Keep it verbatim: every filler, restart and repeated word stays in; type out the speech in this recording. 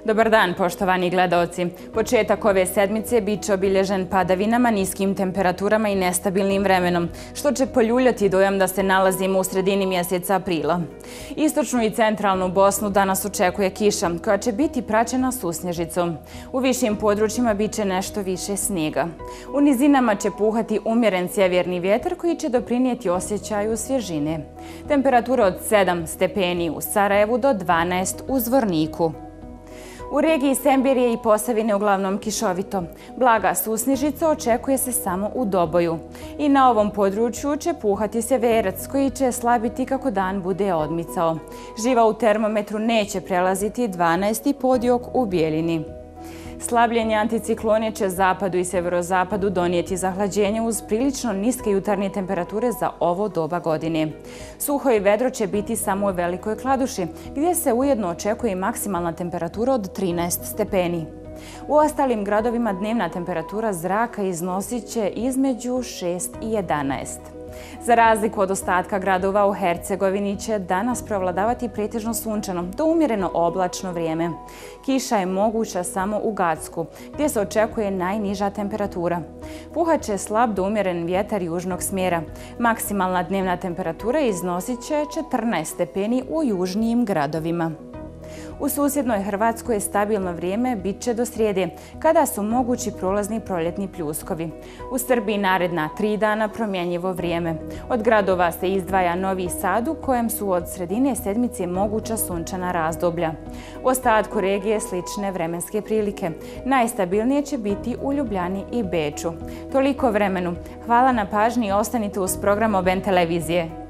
Dobar dan, poštovani gledaoci. Početak ove sedmice bit će obilježen padavinama, niskim temperaturama i nestabilnim vremenom, što će poljuljati dojam da se nalazimo u sredini mjeseca aprila. Istočnu i centralnu Bosnu danas očekuje kiša, koja će biti praćena susnježicom. U višim područjima bit će nešto više snijega. U nizinama će puhati umjeren sjeverni vjetar koji će doprinijeti osjećaju svježine. Temperatura od sedam stepeni u Sarajevu do dvanaest u Zvorniku. U regiji Semberije i Posavine uglavnom kišovito. Blaga susnježica očekuje se samo u Doboju. I na ovom području će puhati sjeverac koji će slabiti kako dan bude odmicao. Živa u termometru neće prelaziti dvanaest i podijok u Bijeljini. Slabljenje anticiklone će zapadu i severozapadu donijeti zahlađenje uz prilično niske jutarnje temperature za ovo doba godine. Suho i vedro će biti samo u Velikoj Kladuši, gdje se ujedno očekuje maksimalna temperatura od trinaest stepeni. U ostalim gradovima dnevna temperatura zraka iznosit će između šest i jedanaest. Za razliku od ostatka gradova u Hercegovini će danas prevladavati pretežno sunčano do umjereno oblačno vrijeme. Kiša je moguća samo u Gacku, gdje se očekuje najniža temperatura. Puhat će slab do umjeren vjetar južnog smjera. Maksimalna dnevna temperatura iznosit će četrnaest stepeni u južnijim gradovima. U susjednoj Hrvatskoj je stabilno vrijeme bit će do srijede, kada su mogući prolazni proljetni pljuskovi. U Srbiji naredna tri dana promjenjivo vrijeme. Od gradova se izdvaja Novi Sad u kojem su od sredine sedmice moguća sunčana razdoblja. U ostatku regije slične vremenske prilike. Najstabilnije će biti u Ljubljani i Beču. Toliko vremenu. Hvala na pažnji i ostanite uz program O B N televizije.